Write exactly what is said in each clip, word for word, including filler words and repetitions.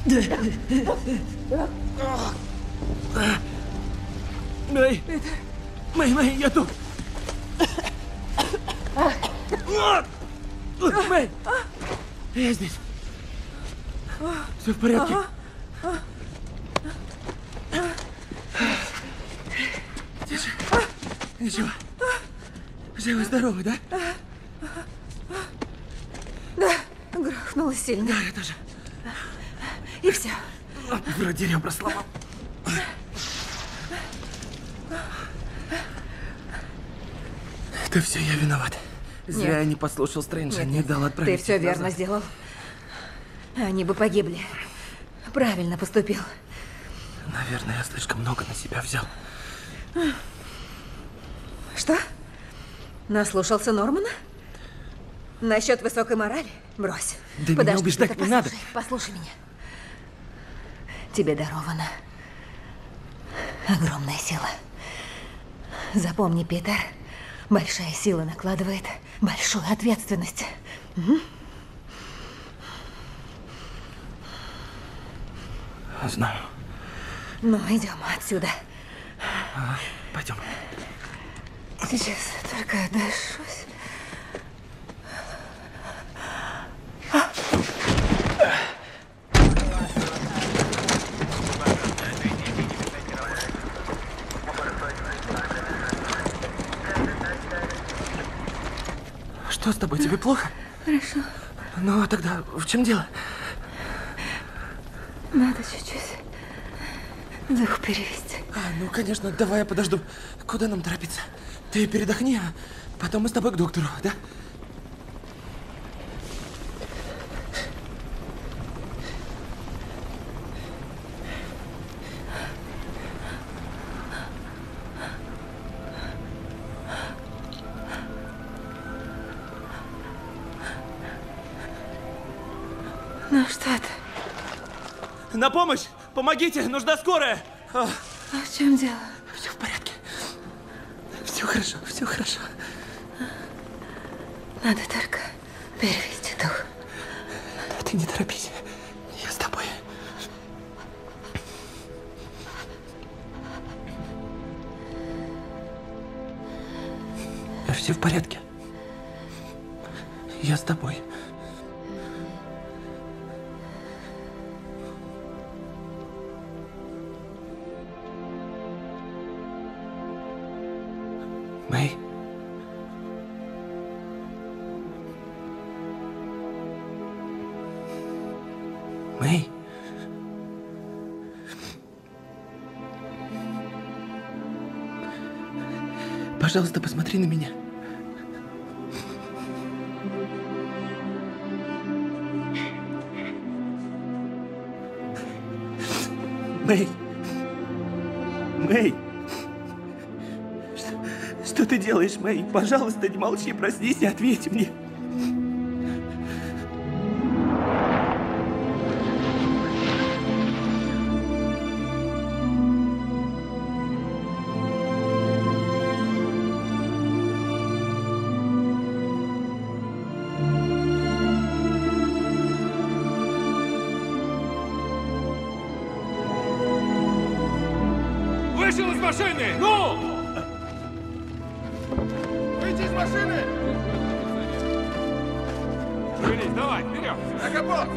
Мэй! Мэй, Мэй, я тут! Мэй! Я здесь. Все в порядке? Тише. Ничего. Живы-здоровы, да? Да, грохнуло сильно. Да, я тоже. И все. Вроде ребра сломал. Это все я виноват. Зря Нет. я не послушал Стрэнджа, Нет, не нет. дал отправить Ты все их верно назад. сделал. Они бы погибли. Правильно поступил. Наверное, я слишком много на себя взял. Что? Наслушался Нормана? Насчет высокой морали? Брось. Да меня Подожди, убеждать ты-то не надо. послушай, Послушай меня. Тебе дарована огромная сила. Запомни, Питер, большая сила накладывает большую ответственность. Угу. Знаю. Ну, идем отсюда. Ага, пойдем. Сейчас только отдышусь. Что с тобой? Тебе плохо? Хорошо. Ну, а тогда в чем дело? Надо чуть-чуть дух перевести. А, ну, конечно, давай я подожду. Куда нам торопиться? Ты передохни, а потом мы с тобой к доктору, да? Ну что ты? На помощь! Помогите! Нужна скорая! А, А в чем дело? все в порядке. Все хорошо, все хорошо. Надо только перевести дух. Ты не торопись. Я с тобой. Все в порядке. Я с тобой. Мэй? Мэй? Пожалуйста, посмотри на меня. Мэй? Мэй? Что, что ты делаешь, Мэй? Пожалуйста, не молчи, проснись и ответь мне. Вышел из машины! Ну! Выйти из машины! Шевелись, давай, вперед! На капот!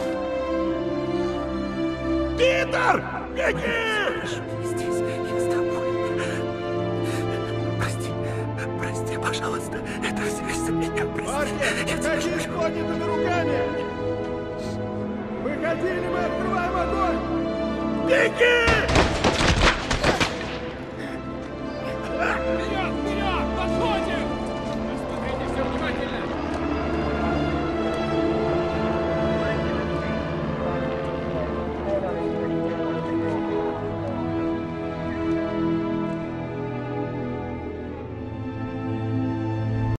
Питер! Беги! Здесь, я с тобой. Прости, прости, пожалуйста. Это все из-за меня, прости. Парни, выходи с поднятыми руками! Выходи, или мы открываем огонь! Беги!